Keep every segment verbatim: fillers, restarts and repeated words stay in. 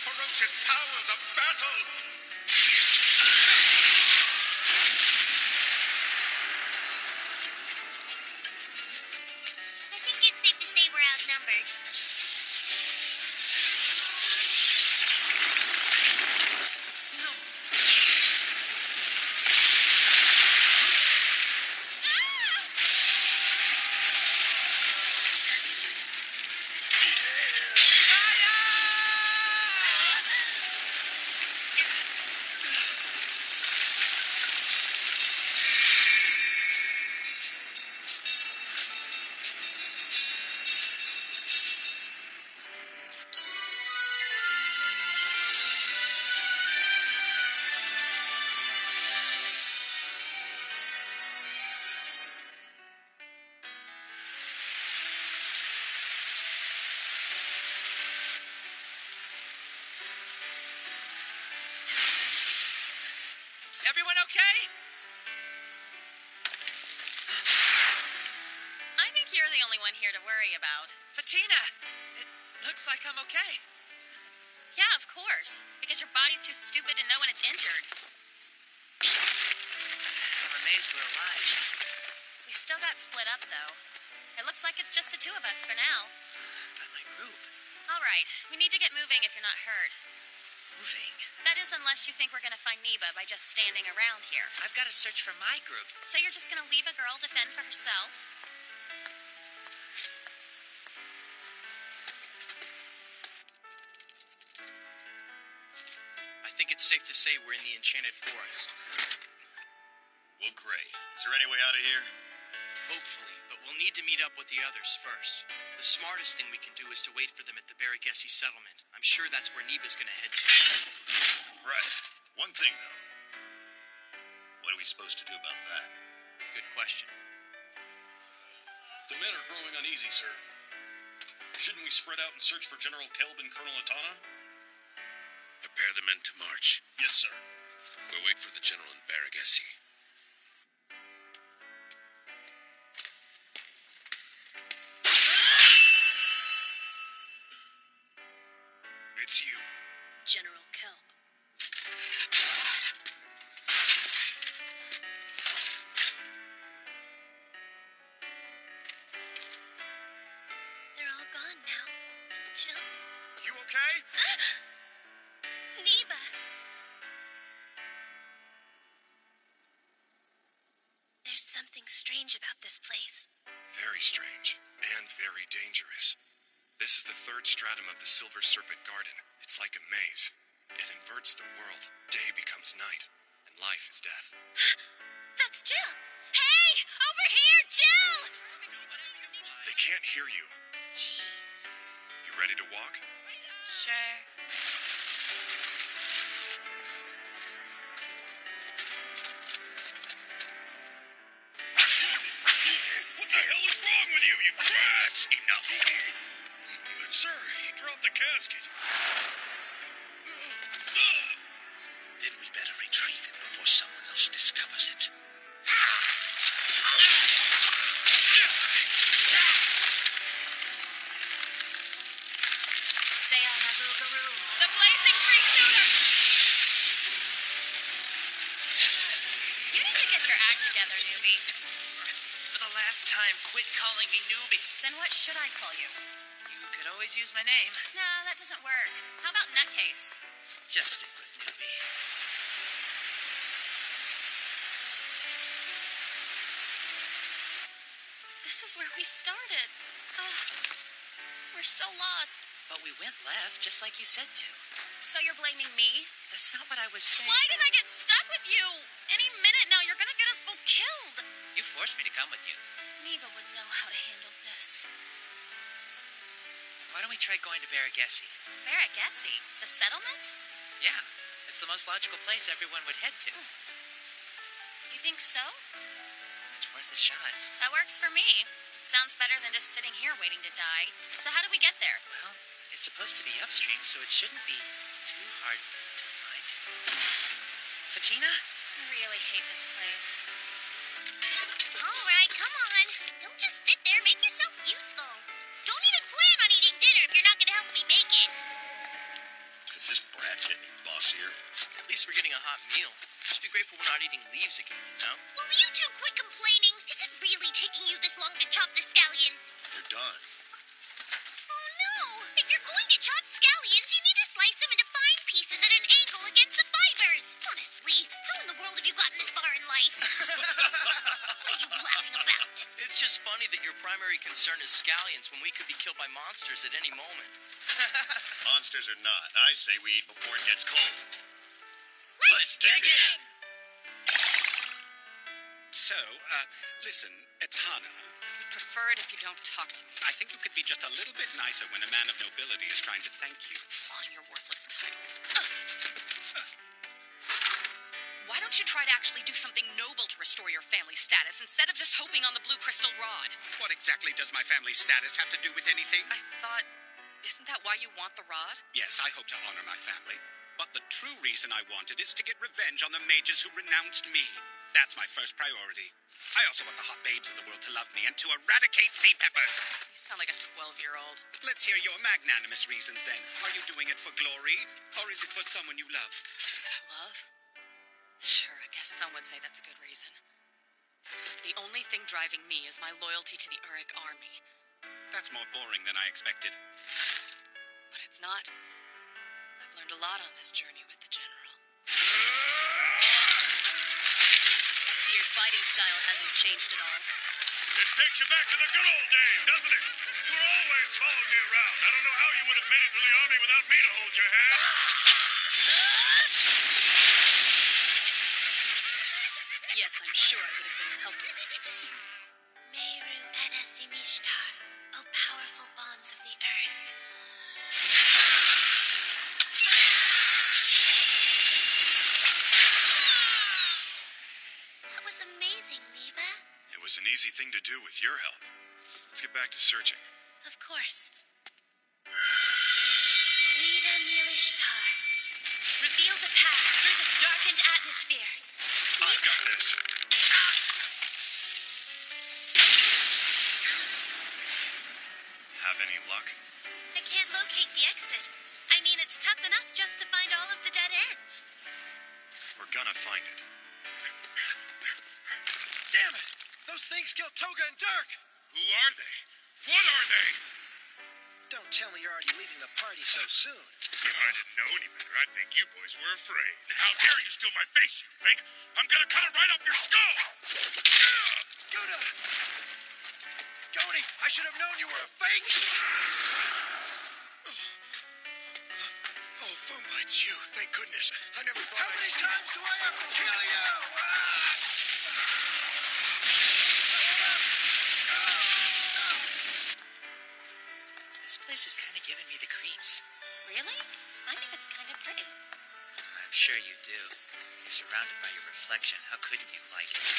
ferocious powers of battle! I think it's safe to say we're outnumbered. Everyone okay? I think you're the only one here to worry about. Fatina! It looks like I'm okay. Yeah, of course. Because your body's too stupid to know when it's injured. I'm amazed we're alive. We still got split up, though. It looks like it's just the two of us for now. But my group. All right. We need to get moving if you're not hurt. Moving? That is unless you think we're going to find Neba by just standing around here. I've got to search for my group. So you're just going to leave a girl to fend for herself? I think it's safe to say we're in the Enchanted Forest. Well, great. Is there any way out of here? Hopefully, but we'll need to meet up with the others first. The smartest thing we can do is to wait for them at the Baragessi settlement. I'm sure that's where Neba's gonna head to. Right. One thing, though. What are we supposed to do about that? Good question. The men are growing uneasy, sir. Shouldn't we spread out and search for General Kelb and Colonel Atana? Prepare the men to march. Yes, sir. We'll wait for the general in Baragessi. It's you. General Kelb. They're all gone now. Jill? You okay? Neba! There's something strange about this place. Very strange. And very dangerous. This is the third stratum of the Silver Serpent Garden. It's like a maze. It inverts the world. Day becomes night, and life is death. That's Jill! Hey! Over here, Jill! They can't hear you. Jeez. You ready to walk? Sure. What the hell is wrong with you, you That's enough. Sir, he dropped the casket. Then we better retrieve it before someone else discovers it. Saya Nabugaru. The blazing free shooter! You need to get your act together, newbie. For the last time, quit calling me newbie. Then what should I call you? You could always use my name. No, that doesn't work. How about Nutcase? Just stick with newbie. This is where we started. Oh, we're so lost. But we went left, just like you said to. So you're blaming me? That's not what I was saying. Why did I get stuck with you? Any minute now, you're gonna get us both killed. You forced me to come with you. Neba would know how to handle this. Why don't we try going to Baragessi? Baragessi? The settlement? Yeah, it's the most logical place everyone would head to. You think so? It's worth a shot. That works for me. Sounds better than just sitting here waiting to die. So how do we get there? Well, it's supposed to be upstream, so it shouldn't be too hard to find. Fatina? I really hate this place. All right, come on. Don't just sit there. Make yourself useful. Don't even plan on eating dinner if you're not going to help me make it. Could this least we're getting a hot meal. Just be grateful we're not eating leaves again, you know? Will you two quit complaining? Is it really taking you this long to chop the scallions? You're done. Oh no! If you're going to chop scallions, you need to slice them into fine pieces at an angle against the fibers. Honestly, how in the world have you gotten this far in life? What are you laughing about? It's just funny that your primary concern is scallions when we could be killed by monsters at any moment. Monsters or not, I say we eat before it gets cold. Let's, dig in. So, uh, listen, Etana, I'd prefer it if you don't talk to me. I think you could be just a little bit nicer when a man of nobility is trying to thank you. On your worthless title. Why don't you try to actually do something noble to restore your family status instead of just hoping on the blue crystal rod? What exactly does my family status have to do with anything? I thought... Isn't that why you want the rod? Yes, I hope to honor my family. But the true reason I want it is to get revenge on the mages who renounced me. That's my first priority. I also want the hot babes of the world to love me and to eradicate sea peppers. You sound like a twelve-year-old. Let's hear your magnanimous reasons then. Are you doing it for glory, or is it for someone you love? Love? Sure, I guess some would say that's a good reason. The only thing driving me is my loyalty to the Uruk army. That's more boring than I expected. But it's not. I've learned a lot on this journey with the General. I see your fighting style hasn't changed at all. This takes you back to the good old days, doesn't it? You were always following me around. I don't know how you would have made it to the army without me to hold your hand. Yes, I'm sure I would have been helpless. Meru Edazimishtar, O powerful bonds of the earth. That was amazing, Neva. It was an easy thing to do with your help. Let's get back to searching. Of course. Lida Nilishtar. Reveal the path through this darkened atmosphere. I've got this. Have any luck? I can't locate the exit. I mean, it's tough enough just to find all of the dead ends. We're gonna find it. Damn it! Those things killed Toga and Dirk! Who are they? What are they? Don't tell me you're already leaving the party so soon. If I didn't know any better, I'd think you boys were afraid. How dare you steal my face, you fake! I'm gonna cut it right off your skull! Gouda! Cody, I should have known you were a fake! Oh, Foomba, it's you. Thank goodness. I never thought How I'd many see times do I have to kill you? This place is kind of giving me the creeps. Really? I think it's kind of pretty. I'm sure you do. You're surrounded by your reflection. How couldn't you like it?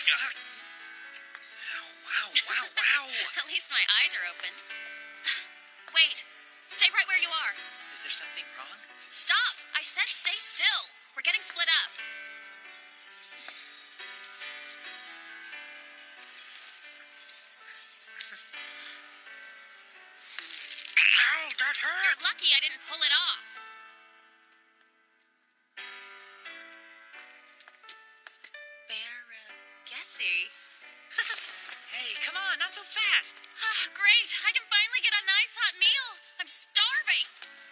Wow, wow, wow, wow. At least my eyes are open. Wait. Stay right where you are. Is there something wrong? Stop! I said stay still. We're getting split up. Ow, that hurt! You're lucky I didn't pull it off. Baragesi. Hey, come on, not so fast. Ah, great. I can finally get a nice hot meal. I'm starving.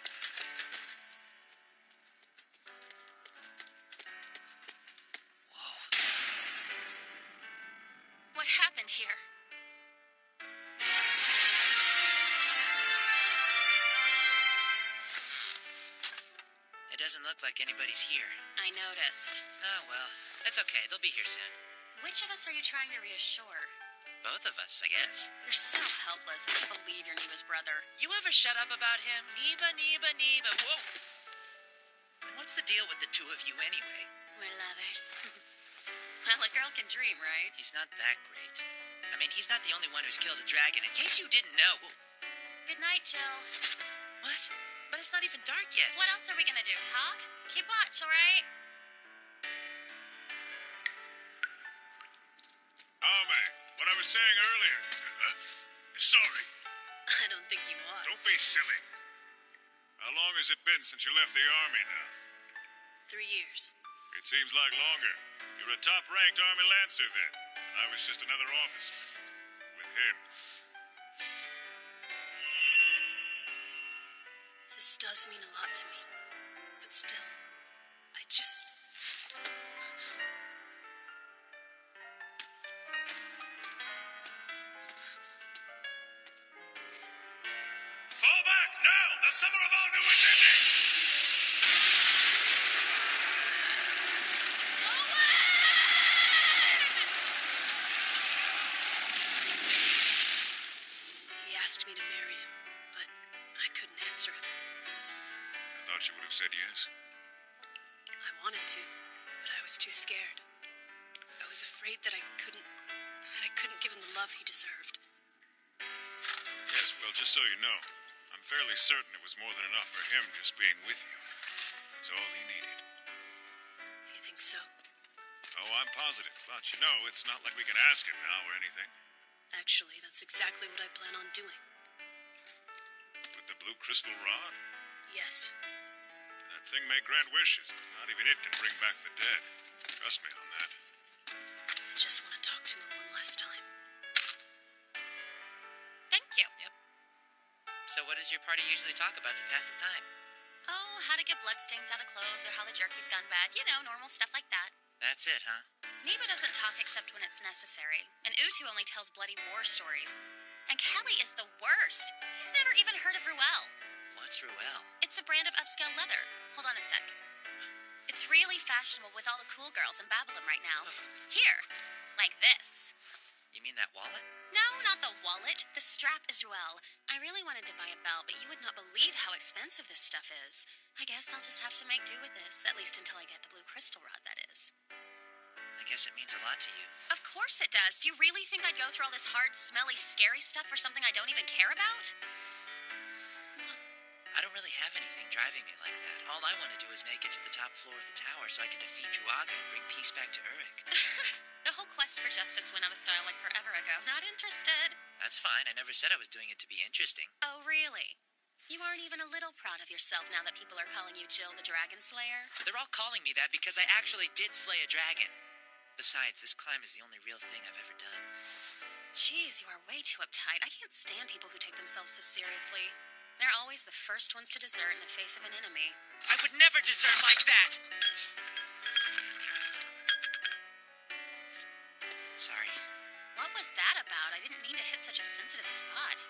Whoa. What happened here? It doesn't look like anybody's here. I noticed. Oh, well, that's okay. They'll be here soon. Which of us are you trying to reassure? Both of us, I guess. You're so helpless. I can't believe you're Neba's brother. You ever shut up about him? Neba, Neba, Neba. Whoa! And what's the deal with the two of you anyway? We're lovers. Well, a girl can dream, right? He's not that great. I mean, he's not the only one who's killed a dragon. In case you didn't know. Good night, Jill. What? But it's not even dark yet. What else are we gonna do? Talk? Keep watch, all right? Oh, man, what I was saying earlier. Sorry. I don't think you are. Don't be silly. How long has it been since you left the army now? three years. It seems like longer. You're a top-ranked Army Lancer then. I was just another officer. With him. This does mean a lot to me. But still, I just... Fall back, now! The Summer of All New is ending! He asked me to marry him, but I couldn't answer him. I thought you would have said yes. I wanted to, but I was too scared. I was afraid that I couldn't... that I couldn't give him the love he deserved. Yes, well, just so you know, I'm fairly certain it was more than enough for him just being with you. That's all he needed. You think so? Oh, I'm positive. But, you know, it's not like we can ask him now or anything. Actually, that's exactly what I plan on doing. With the blue crystal rod? Yes. That thing may grant wishes, but not even it can bring back the dead. Trust me on that. I just want to talk to him one last time. Thank you. Yep. So what does your party usually talk about to pass the time? Oh, how to get bloodstains out of clothes or how the jerky's gone bad. You know, normal stuff like that. That's it, huh? Neba doesn't talk except when it's necessary. And Utu only tells bloody war stories. And Kelly is the worst. He's never even heard of Ruel. What's Ruel? It's a brand of upscale leather. Hold on a sec. It's really fashionable with all the cool girls in Babylon right now. Here, like this. You mean that wallet? No, not the wallet. The strap is Ruel. I really wanted to buy a belt, but you would not believe how expensive this stuff is. I guess I'll just have to make do with this, at least until I get the blue crystal rod, that is. I guess it means a lot to you. Of course it does. Do you really think I'd go through all this hard, smelly, scary stuff for something I don't even care about? I don't really have anything driving me like that. All I want to do is make it to the top floor of the tower so I can defeat Druaga and bring peace back to Uruk. The whole quest for justice went out of style like forever ago. Not interested. That's fine. I never said I was doing it to be interesting. Oh, really? You aren't even a little proud of yourself now that people are calling you Jill the Dragon Slayer? They're all calling me that because I actually did slay a dragon. Besides, this climb is the only real thing I've ever done. Jeez, you are way too uptight. I can't stand people who take themselves so seriously. They're always the first ones to desert in the face of an enemy. I would never desert like that! Sorry. What was that about? I didn't mean to hit such a sensitive spot.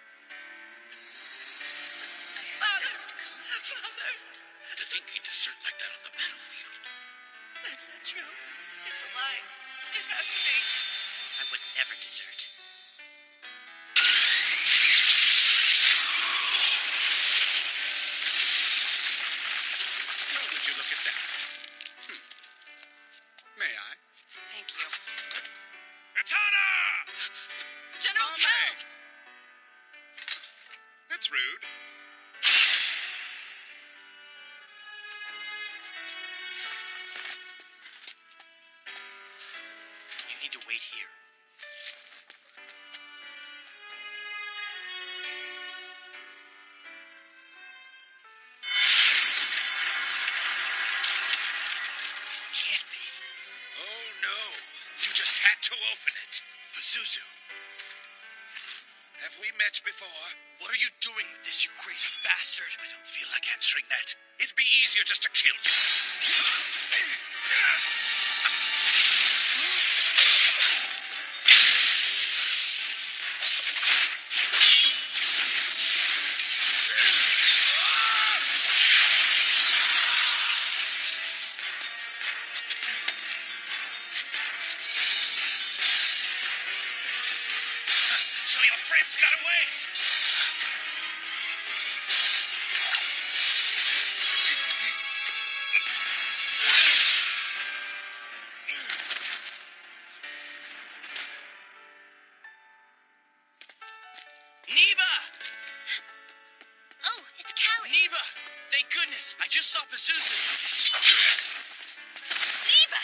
Father! Father! To think he'd desert like that on the battlefield. That's not true. It's a lie. It has to be. I would never desert. Well, would you look at that? Hmm. May I? Thank you. Itana! General Ame! Kelp! That's rude. You need to wait here. Can't be. Oh, no. You just had to open it. Pazuzu, Have we met before? what are you doing with this, you crazy bastard? I don't feel like answering that. It'd be easier just to kill you. So your friends got away? Neba! Oh, it's Callie. Neba! Thank goodness! I just saw Pazuzu! Neba!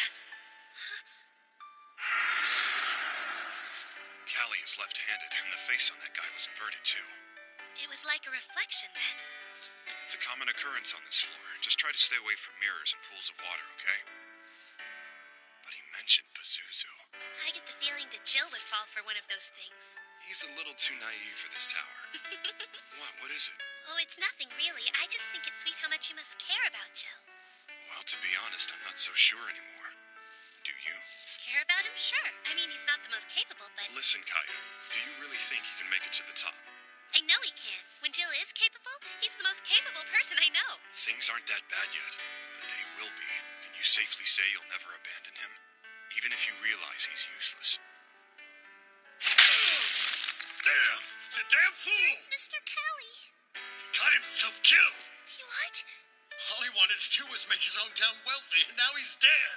Callie is left-handed, and the face on that guy was inverted too. It was like a reflection then. It's a common occurrence on this floor. Just try to stay away from mirrors and pools of water, okay? But he mentioned Pazuzu. I get the feeling that Jill would fall for one of those things. He's a little too naive for this tower. What? What is it? Oh, it's nothing really. I just think it's sweet how much you must care about Jill. Well, to be honest, I'm not so sure anymore. Do you? Care about him? Sure. I mean, he's not the most capable, but... Listen, Kaya, do you really think he can make it to the top? I know he can. When Jill is capable, he's the most capable person I know. Things aren't that bad yet, but they will be. Can you safely say you'll never abandon him? Even if you realize he's useless. Damn! The damn fool! It's Mister Kelly. Got himself killed! He what? All he wanted to do was make his own town wealthy, and now he's dead!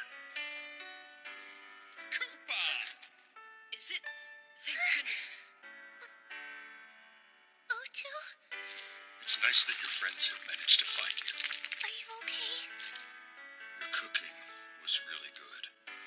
Koopa! Is it? Thank goodness. Otto? It's nice that your friends have managed to find you. Are you okay? Your cooking was really good.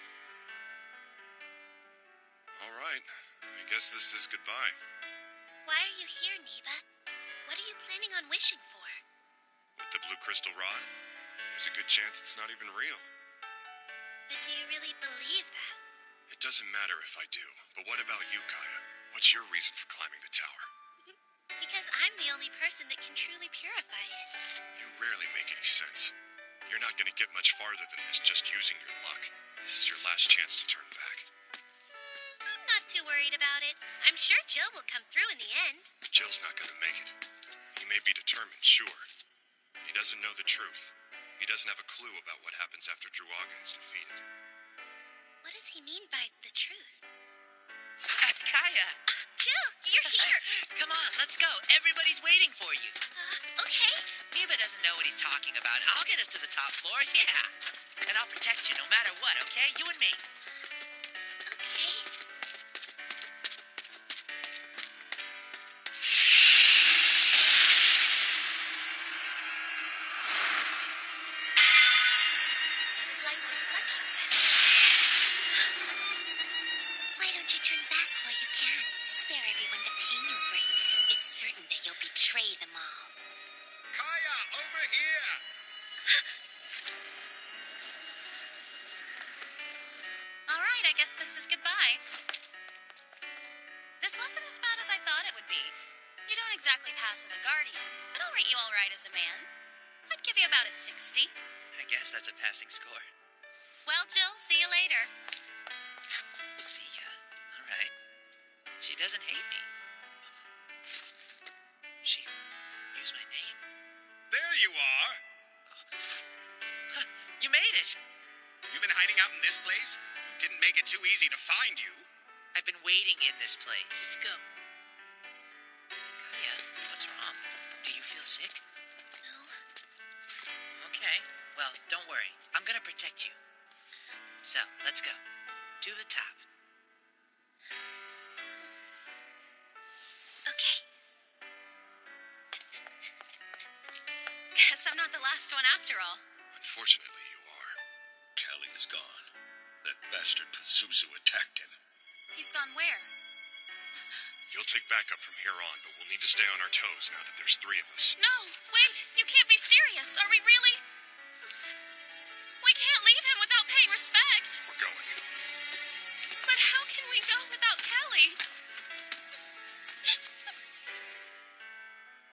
All right, I guess this is goodbye. Why are you here, Neba? What are you planning on wishing for? With the blue crystal rod, there's a good chance it's not even real. But do you really believe that? It doesn't matter if I do, but what about you, Kaya? What's your reason for climbing the tower? Because I'm the only person that can truly purify it. You rarely make any sense. You're not gonna get much farther than this just using your luck. This is your last chance to turn back. I'm not too worried about it. I'm sure Jill will come through in the end. Jill's not gonna make it. He may be determined, sure. But he doesn't know the truth. He doesn't have a clue about what happens after Druaga is defeated. What does he mean by the truth? Kaya! Jill, you're here! Come on, let's go. Everybody's waiting for you. Uh, okay. Neba doesn't know what he's talking about. I'll get us to the top floor, yeah. And I'll protect you no matter what, okay? You and me. Okay. It was like a reflection then. Why don't you turn back while you can? Spare everyone the pain you'll bring. It's certain that you'll betray them all. Kaya, over here! All right, I guess this is goodbye. This wasn't as bad as I thought it would be. You don't exactly pass as a guardian, but I'll rate you all right as a man. I'd give you about a sixty. I guess that's a passing score. Well, Jill, see you later. See ya. All right. She doesn't hate me. She used my name. There you are! Huh, you made it! You've been hiding out in this place? Didn't make it too easy to find you. I've been waiting in this place. Let's go. Kaya, what's wrong? Do you feel sick? No. Okay. Well, don't worry. I'm gonna protect you. So, let's go. To the top. Okay. Guess I'm not the last one after all. Unfortunately, you are. Kelly is gone. That bastard Pazuzu attacked him. He's gone where? You'll take backup from here on, but we'll need to stay on our toes now that there's three of us. No, wait, you can't be serious. Are we really? We can't leave him without paying respect. We're going. But how can we go without Kelly?